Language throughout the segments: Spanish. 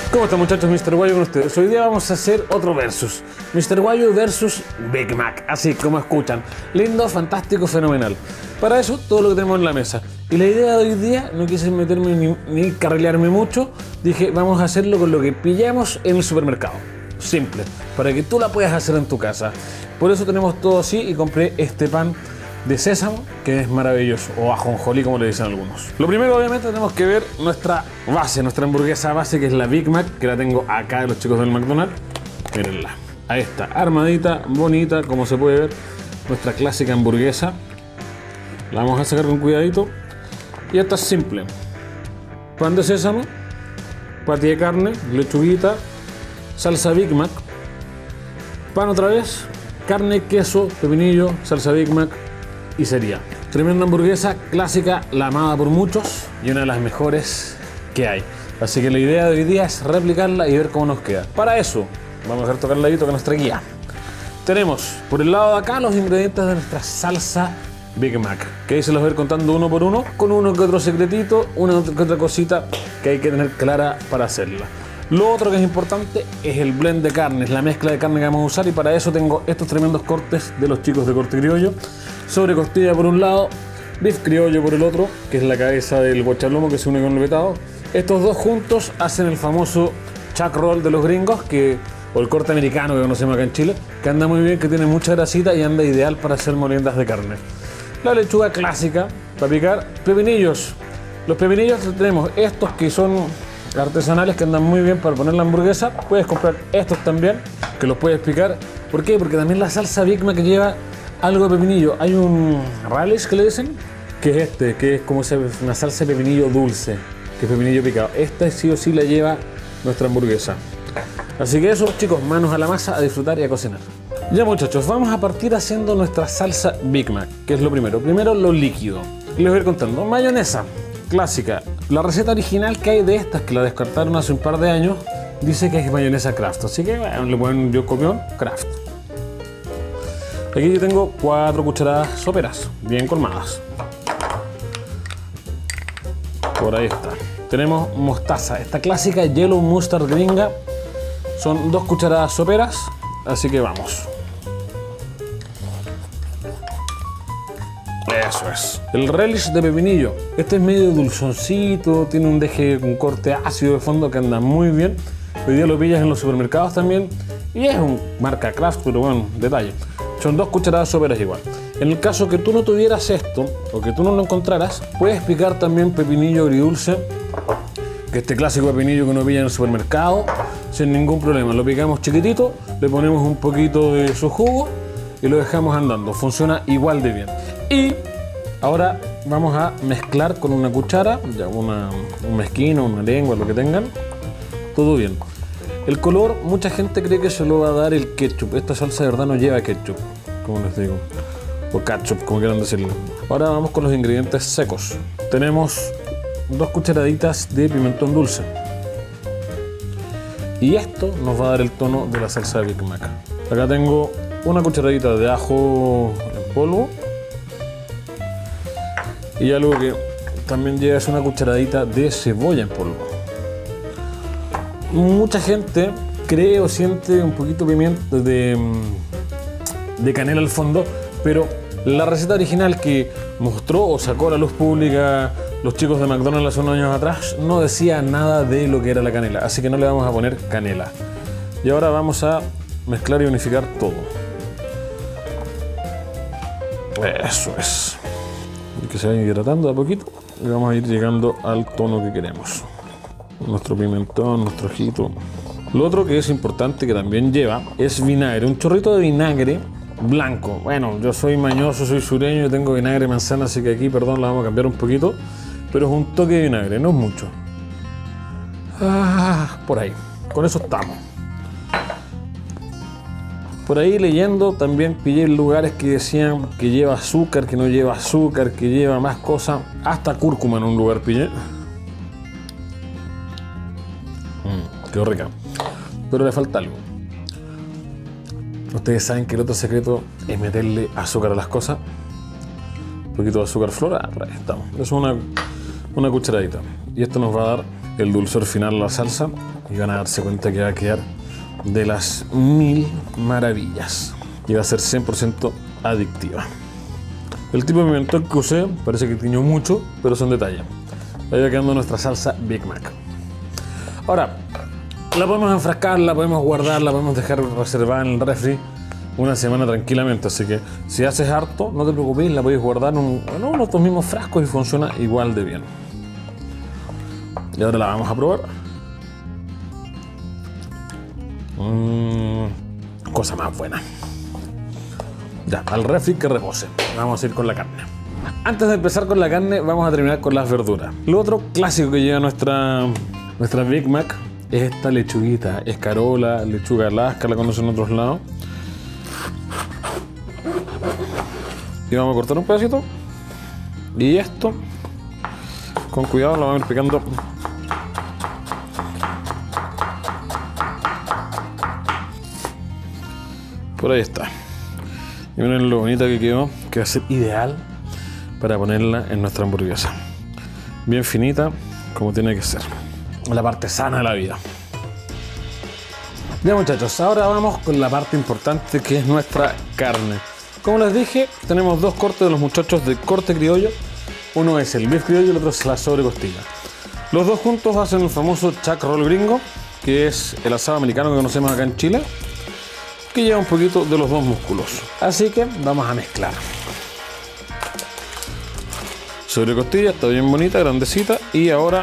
¿Cómo están, muchachos? Mr. Guayo con ustedes. Hoy día vamos a hacer otro versus. Mr. Guayo versus Big Mac. Así como escuchan. Lindo, fantástico, fenomenal. Para eso, todo lo que tenemos en la mesa. Y la idea de hoy día, no quise meterme ni carrilearme mucho. Dije, vamos a hacerlo con lo que pillamos en el supermercado. Simple. Para que tú la puedas hacer en tu casa. Por eso tenemos todo así y compré este pan de sésamo, que es maravilloso, o ajonjolí como le dicen algunos. Lo primero, obviamente, tenemos que ver nuestra base, nuestra hamburguesa base, que es la Big Mac, que la tengo acá de los chicos del McDonald's. Mírenla, ahí está, armadita, bonita, como se puede ver, nuestra clásica hamburguesa. La vamos a sacar con cuidadito. Y esta es simple: pan de sésamo, patty de carne, lechuguita, salsa Big Mac, pan otra vez, carne, queso, pepinillo, salsa Big Mac. Y sería tremenda hamburguesa clásica, la amada por muchos y una de las mejores que hay. Así que la idea de hoy día es replicarla y ver cómo nos queda. Para eso vamos a tocar ladito con nuestra guía. Tenemos por el lado de acá los ingredientes de nuestra salsa Big Mac, que ahí se los voy a ir contando uno por uno, con uno que otro secretito, una que otra cosita que hay que tener clara para hacerla. Lo otro que es importante es el blend de carnes, la mezcla de carne que vamos a usar, y para eso tengo estos tremendos cortes de los chicos de Corte Criollo. Sobre costilla por un lado, beef criollo por el otro, que es la cabeza del guachalomo que se une con el vetado. Estos dos juntos hacen el famoso chuck roll de los gringos, o el corte americano que conocemos acá en Chile, que anda muy bien, que tiene mucha grasita y anda ideal para hacer moliendas de carne. La lechuga clásica para picar, pepinillos. Los pepinillos tenemos estos que son artesanales, que andan muy bien para poner la hamburguesa. Puedes comprar estos también, que los puedes picar. ¿Por qué? Porque también la salsa Big Mac lleva algo de pepinillo. Hay un relish que le dicen, que es este, que es como una salsa de pepinillo dulce, que es pepinillo picado. Esta sí o sí la lleva nuestra hamburguesa. Así que eso, chicos, manos a la masa, a disfrutar y a cocinar. Ya, muchachos, vamos a partir haciendo nuestra salsa Big Mac, que es lo primero. Primero, lo líquido. Y les voy a ir contando. Mayonesa clásica. La receta original que hay de estas, que la descartaron hace un par de años, dice que es mayonesa Kraft. Así que, bueno, le ponen yo copión Kraft. Aquí yo tengo 4 cucharadas soperas, bien colmadas. Por ahí está. Tenemos mostaza, esta clásica Yellow Mustard gringa. Son 2 cucharadas soperas, así que vamos. Eso es. El relish de pepinillo. Este es medio dulzoncito, tiene un corte ácido de fondo que anda muy bien. Hoy día lo pillas en los supermercados también. Y es un marca Kraft, pero bueno, detalle. Son 2 cucharadas soperas igual. En el caso que tú no tuvieras esto, o que tú no lo encontraras, puedes picar también pepinillo agridulce, que este clásico pepinillo que uno pilla en el supermercado, sin ningún problema. Lo picamos chiquitito, le ponemos un poquito de su jugo y lo dejamos andando. Funciona igual de bien. Y ahora vamos a mezclar con una cuchara, ya un mezquino, una lengua, lo que tengan, todo bien. El color, mucha gente cree que se lo va a dar el ketchup. Esta salsa de verdad no lleva ketchup, como les digo, o ketchup, como quieran decirlo. Ahora vamos con los ingredientes secos. Tenemos 2 cucharaditas de pimentón dulce. Y esto nos va a dar el tono de la salsa de Big Mac. Acá tengo una cucharadita de ajo en polvo. Y algo que también lleva es una cucharadita de cebolla en polvo. Mucha gente cree o siente un poquito pimiento de canela al fondo, pero la receta original que mostró o sacó a la luz pública los chicos de McDonald's hace unos años atrás no decía nada de lo que era la canela, así que no le vamos a poner canela. Y ahora vamos a mezclar y unificar todo. Eso es. Y que se vaya hidratando de a poquito y vamos a ir llegando al tono que queremos. Nuestro pimentón, nuestro ajito. Lo otro que es importante que también lleva es vinagre, un chorrito de vinagre blanco. Bueno, yo soy mañoso, soy sureño y tengo vinagre de manzana, así que aquí, perdón, la vamos a cambiar un poquito, pero es un toque de vinagre, no es mucho. Por ahí, con eso estamos. Por ahí leyendo también pillé lugares que decían que lleva azúcar, que no lleva azúcar, que lleva más cosas, hasta cúrcuma en un lugar pillé. Quedó rica, pero le falta algo. Ustedes saben que el otro secreto es meterle azúcar a las cosas. Un poquito de azúcar flora, por ahí estamos. Eso es una cucharadita. Y esto nos va a dar el dulzor final a la salsa y van a darse cuenta que va a quedar de las mil maravillas y va a ser 100% adictiva. El tipo de pimentón que usé parece que tiñó mucho, pero son detalles. Ahí va quedando nuestra salsa Big Mac. Ahora, la podemos enfrascar, la podemos guardar, la podemos dejar reservada en el refri una semana tranquilamente, así que si haces harto, no te preocupes, la podéis guardar en uno de estos mismos frascos y funciona igual de bien. Y ahora la vamos a probar. Cosa más buena. Ya, al refri que repose. Vamos a ir con la carne. Antes de empezar con la carne, vamos a terminar con las verduras. Lo otro clásico que lleva nuestra Big Mac es esta lechuguita, escarola, lechuga Alaska, la conocen en otros lados. Y vamos a cortar un pedacito. Y esto, con cuidado, lo vamos a ir picando. Por ahí está. Y miren lo bonita que quedó, que va a ser ideal para ponerla en nuestra hamburguesa. Bien finita, como tiene que ser. La parte sana de la vida. Ya muchachos, ahora vamos con la parte importante que es nuestra carne. Como les dije, tenemos dos cortes de los muchachos de corte criollo. Uno es el beef criollo y el otro es la sobrecostilla. Los dos juntos hacen el famoso chuck roll gringo, que es el asado americano que conocemos acá en Chile, que lleva un poquito de los dos músculos. Así que vamos a mezclar. Sobrecostilla está bien bonita, grandecita. Y ahora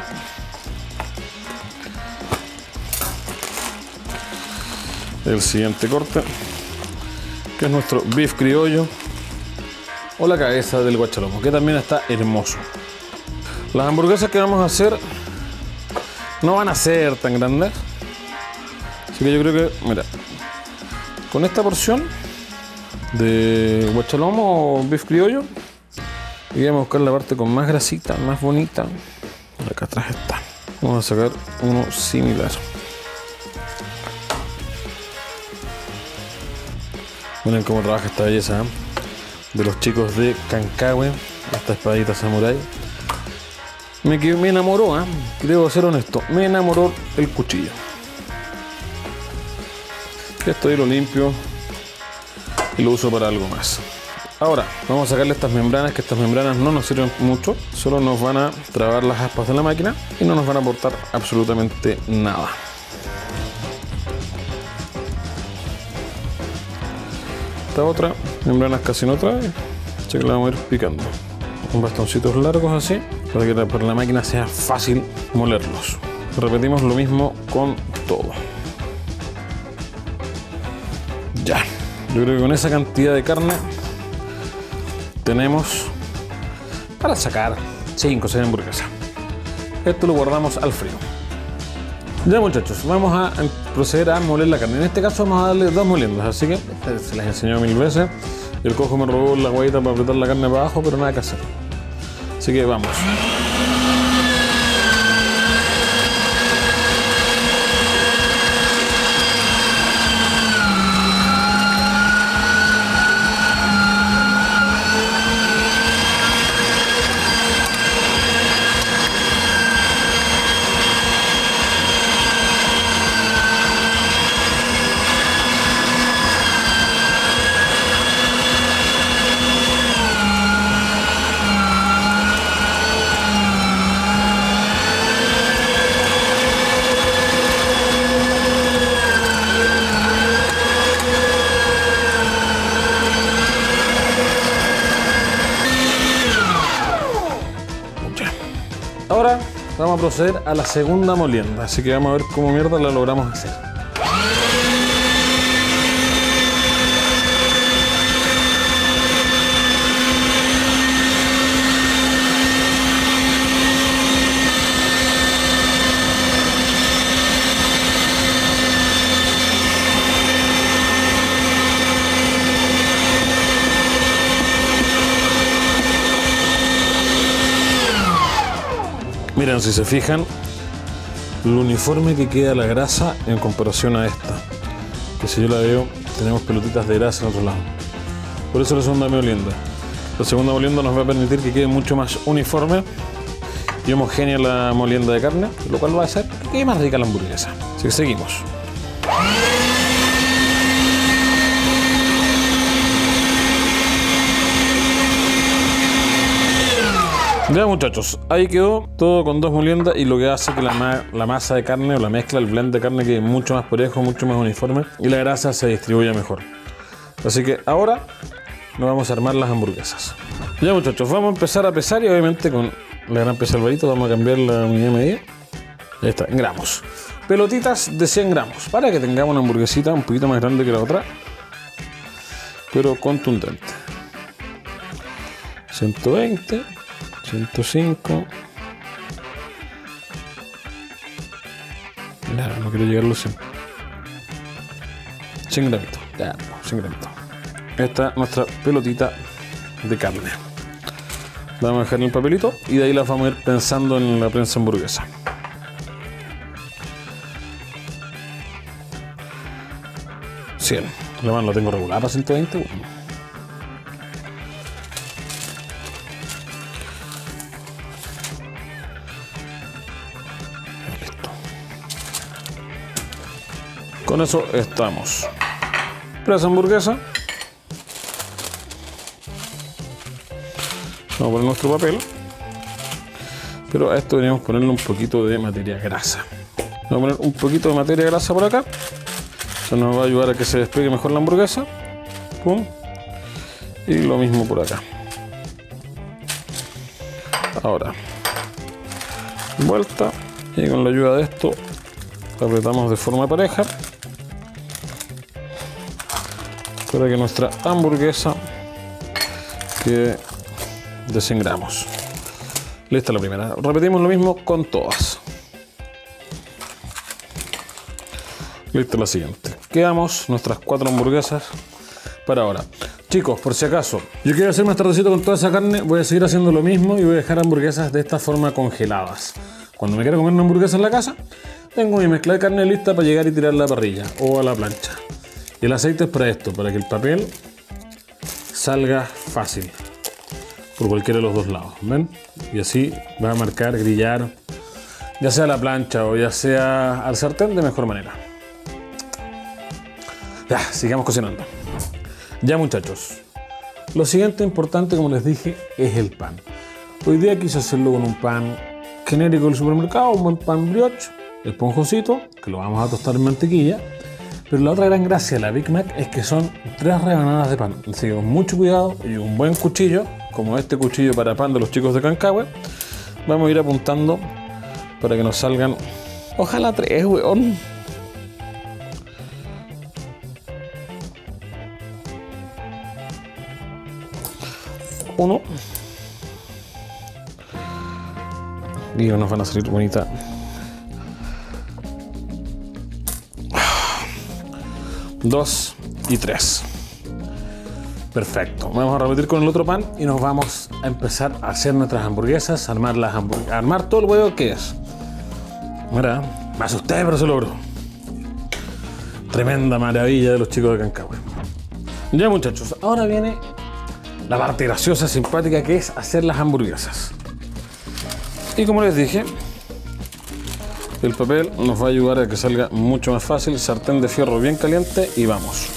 el siguiente corte, que es nuestro beef criollo o la cabeza del guachalomo, que también está hermoso. Las hamburguesas que vamos a hacer no van a ser tan grandes, así que yo creo que, mira, con esta porción de guachalomo o beef criollo, y vamos a buscar la parte con más grasita, más bonita. Acá atrás está. Vamos a sacar uno similar. Miren cómo trabaja esta belleza, ¿eh? De los chicos de Cancahue, esta espadita samurai. Me enamoró, ¿eh? Debo ser honesto, me enamoró el cuchillo. Esto yo lo limpio y lo uso para algo más. Ahora, vamos a sacarle estas membranas, que estas membranas no nos sirven mucho, solo nos van a trabar las aspas de la máquina y no nos van a aportar absolutamente nada. Esta otra, membranas casi no trae, así que la vamos a ir picando con bastoncitos largos así, para que para la máquina sea fácil molerlos. Repetimos lo mismo con todo. Ya, yo creo que con esa cantidad de carne tenemos para sacar 5 o 6 hamburguesas. Esto lo guardamos al frío. Ya muchachos, vamos a proceder a moler la carne. En este caso vamos a darle 2 moliendas, así que se les he enseñado 1000 veces. El cojo me robó la guayita para apretar la carne para abajo, pero nada que hacer. Así que vamos. Ahora vamos a proceder a la segunda molienda, así que vamos a ver cómo mierda la logramos hacer. Miren, si se fijan, lo uniforme que queda la grasa en comparación a esta. Que si yo la veo, tenemos pelotitas de grasa en otro lado. Por eso la segunda molienda. La segunda molienda nos va a permitir que quede mucho más uniforme y homogénea la molienda de carne, lo cual va a hacer que quede más rica la hamburguesa. Así que seguimos. Ya muchachos, ahí quedó todo con 2 moliendas y lo que hace que la masa de carne o la mezcla, el blend de carne quede mucho más parejo, mucho más uniforme y la grasa se distribuya mejor. Así que ahora nos vamos a armar las hamburguesas. Ya muchachos, vamos a empezar a pesar y obviamente con la gran pesa del varito vamos a cambiar la unidad de medida. Ahí está, en gramos. Pelotitas de 100 gramos para que tengamos una hamburguesita un poquito más grande que la otra, pero contundente. 120, 105. No quiero llegar a los 100. 100 gramitos. Ya, no, 100 gramitos. Esta es nuestra pelotita de carne. La vamos a dejar en el papelito y de ahí la vamos a ir pensando en la prensa hamburguesa. La mano la tengo regular a 120. Bueno. Listo. Con eso estamos. Prensa hamburguesa. Vamos a poner nuestro papel, pero a esto deberíamos ponerle un poquito de materia grasa. Vamos a poner un poquito de materia grasa por acá. Eso nos va a ayudar a que se despegue mejor la hamburguesa. Pum. Y lo mismo por acá. Ahora, vuelta, y con la ayuda de esto apretamos de forma pareja para que nuestra hamburguesa quede de 100 gramos. Lista la primera. Repetimos lo mismo con todas. Lista la siguiente. Quedamos nuestras 4 hamburguesas para ahora. Chicos, por si acaso, yo quiero hacer más tardecito con toda esa carne, voy a seguir haciendo lo mismo y voy a dejar hamburguesas de esta forma congeladas. Cuando me quiera comer una hamburguesa en la casa, tengo mi mezcla de carne lista para llegar y tirar a la parrilla o a la plancha. Y el aceite es para esto, para que el papel salga fácil por cualquiera de los dos lados, ¿ven? Y así va a marcar, grillar, ya sea a la plancha o ya sea al sartén de mejor manera. Ya, sigamos cocinando. Ya muchachos, lo siguiente importante, como les dije, es el pan. Hoy día quise hacerlo con un pan genérico del supermercado, un buen pan brioche, esponjosito, que lo vamos a tostar en mantequilla. Pero la otra gran gracia de la Big Mac es que son 3 rebanadas de pan. Así que con mucho cuidado y un buen cuchillo, como este cuchillo para pan de los chicos de Cancahue, vamos a ir apuntando para que nos salgan, ojalá 3, weón. Uno. Y nos van a salir bonitas. 2 y 3. Perfecto. Vamos a repetir con el otro pan y nos vamos a empezar a hacer nuestras hamburguesas, armar todo el huevo que es. Mira, me asusté, pero se logró. Tremenda maravilla de los chicos de Cancahue. Ya muchachos, ahora viene la parte graciosa, simpática, que es hacer las hamburguesas. Y como les dije, el papel nos va a ayudar a que salga mucho más fácil. Sartén de fierro bien caliente y vamos.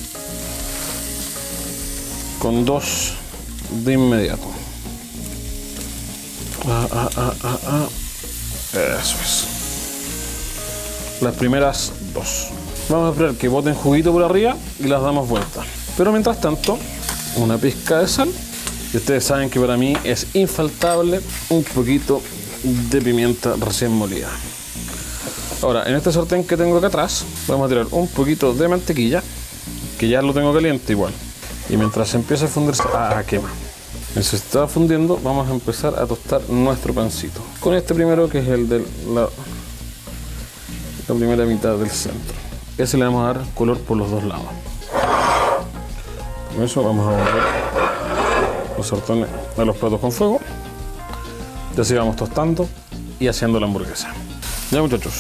Con 2 de inmediato. Eso es. Las primeras 2. Vamos a esperar que boten juguito por arriba y las damos vuelta. Pero mientras tanto, una pizca de sal. Y ustedes saben que para mí es infaltable un poquito de pimienta recién molida. Ahora, en este sartén que tengo acá atrás, vamos a tirar un poquito de mantequilla, que ya lo tengo caliente igual. Y mientras se empieza a fundirse, quema. Mientras se está fundiendo, vamos a empezar a tostar nuestro pancito. Con este primero, que es el de la primera mitad del centro. Ese le vamos a dar color por los dos lados. Con eso vamos a volver los sartenes a los platos con fuego. Y así vamos tostando y haciendo la hamburguesa. Ya muchachos,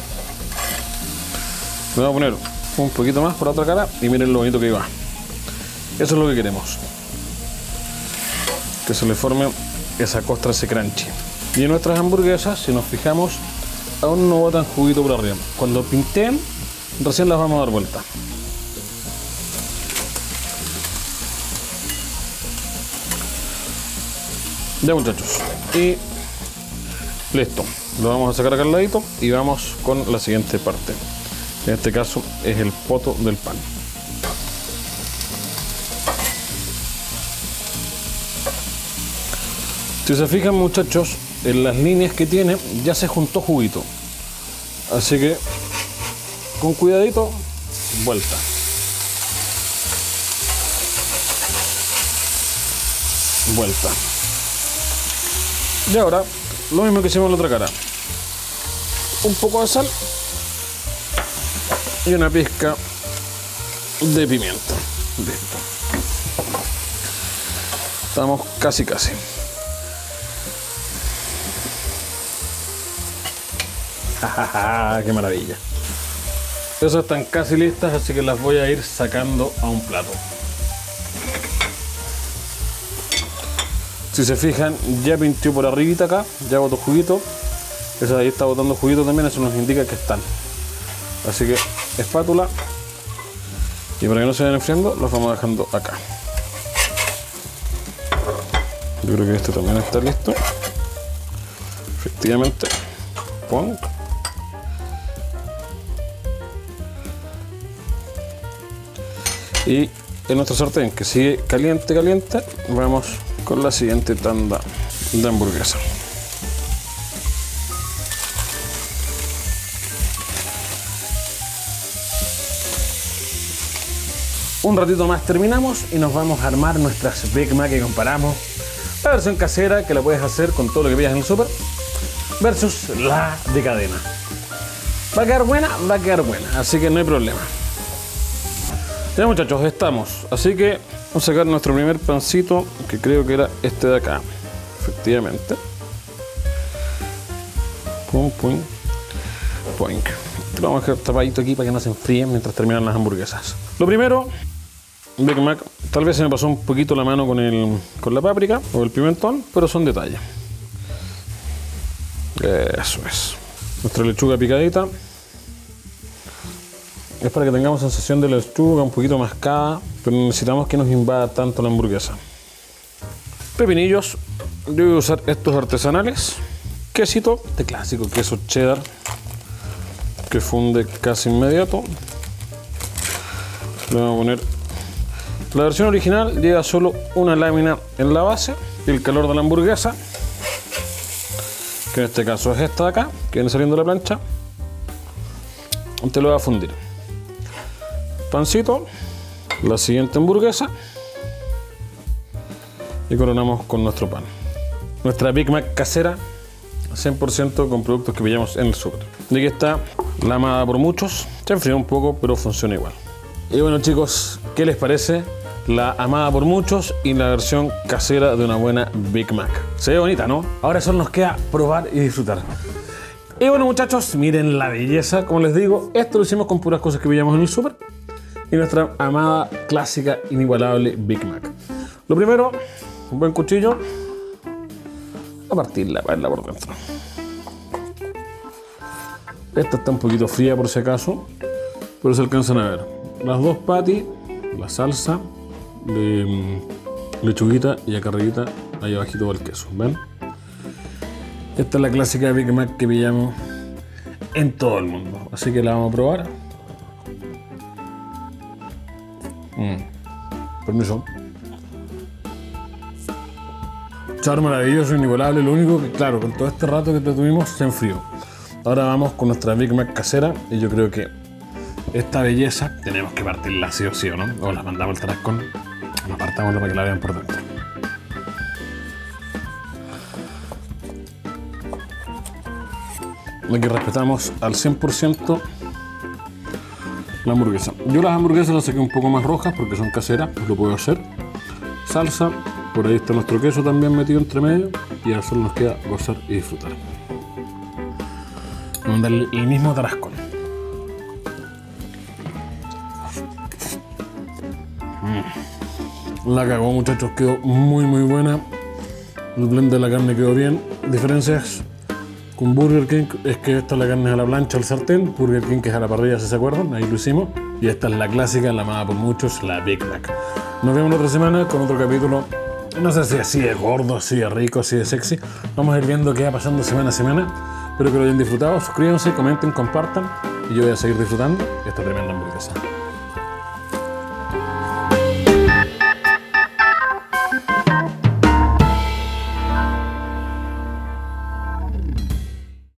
le vamos a poner un poquito más por la otra cara y miren lo bonito que va. Eso es lo que queremos, que se le forme esa costra, ese crunchy. Y en nuestras hamburguesas, si nos fijamos, aún no botan juguito por arriba. Cuando pinten, recién las vamos a dar vuelta. Ya, muchachos, y listo. Lo vamos a sacar acá al ladito y vamos con la siguiente parte. En este caso es el poto del pan. Si se fijan, muchachos, en las líneas que tiene ya se juntó juguito. Así que con cuidadito, vuelta. Vuelta. Y ahora, lo mismo que hicimos en la otra cara. Un poco de sal y una pizca de pimienta. Listo. Estamos casi. ¡Qué maravilla! Esas están casi listas, así que las voy a ir sacando a un plato. Si se fijan, ya pintió por arribita acá, ya botó juguito. Esa de ahí está botando juguito también, eso nos indica que están. Así que espátula. Y para que no se vayan enfriando, los vamos dejando acá. Yo creo que este también está listo. Efectivamente. Pon. Y en nuestro sartén, que sigue caliente, vamos con la siguiente tanda de hamburguesa. Un ratito más terminamos y nos vamos a armar nuestras Big Mac, que comparamos la versión casera, que la puedes hacer con todo lo que pillas en el súper, versus la de cadena. Va a quedar buena, así que no hay problema. Ya, muchachos, estamos. Así que vamos a sacar nuestro primer pancito, que creo que era este de acá. Efectivamente. Pum, pum. Poink. Lo vamos a dejar tapadito aquí para que no se enfríen mientras terminan las hamburguesas. Lo primero, Big Mac. Tal vez se me pasó un poquito la mano con la páprica o el pimentón, pero son detalles. Eso es. Nuestra lechuga picadita. Es para que tengamos sensación de lechuga un poquito mascada, pero necesitamos que nos invada tanto la hamburguesa. Pepinillos. Yo voy a usar estos artesanales. Quesito, este clásico queso cheddar, que funde casi inmediato. Le vamos a poner. La versión original lleva solo una lámina en la base y el calor de la hamburguesa, que en este caso es esta de acá, que viene saliendo de la plancha, te lo va a fundir. Pancito, la siguiente hamburguesa y coronamos con nuestro pan. Nuestra Big Mac casera, 100% con productos que pillamos en el súper. Y aquí está la amada por muchos. Se enfrió un poco, pero funciona igual. Y bueno, chicos, ¿qué les parece la amada por muchos y la versión casera de una buena Big Mac? Se ve bonita, ¿no? Ahora solo nos queda probar y disfrutar. Y bueno, muchachos, miren la belleza. Como les digo, esto lo hicimos con puras cosas que pillamos en el súper y nuestra amada, clásica, inigualable Big Mac. Lo primero, un buen cuchillo a partirla, para verla por dentro. Esta está un poquito fría por si acaso, pero se alcanzan a ver las dos patties, la salsa de lechuguita y acá arribita, ahí abajito va el queso, ¿ven? Esta es la clásica Big Mac que pillamos en todo el mundo, así que la vamos a probar. Permiso. Sabor maravilloso, inigualable. Lo único que, claro, con todo este rato que tuvimos se enfrió. Ahora vamos con nuestra Big Mac casera y yo creo que esta belleza tenemos que partirla sí o sí, ¿o no? O la mandamos al tarascón, la apartamos para que la vean por dentro. Aquí respetamos al 100% la hamburguesa. Yo las hamburguesas las saqué un poco más rojas porque son caseras, pues lo puedo hacer. Salsa, por ahí está nuestro queso también metido entre medio y ahora solo nos queda gozar y disfrutar. Vamos a darle el mismo tarascón. La cagó, muchachos, quedó muy buena. El blend de la carne quedó bien. diferencias con Burger King es que esta es la carne a la plancha al sartén, Burger King que es a la parrilla, si se acuerdan, ahí lo hicimos. Y esta es la clásica, la amada por muchos, la Big Mac. Nos vemos la otra semana con otro capítulo. No sé si así de gordo, así de rico, así de sexy. Vamos a ir viendo qué va pasando semana a semana. Espero que lo hayan disfrutado. Suscríbanse, comenten, compartan. Y yo voy a seguir disfrutando esta tremenda hamburguesa.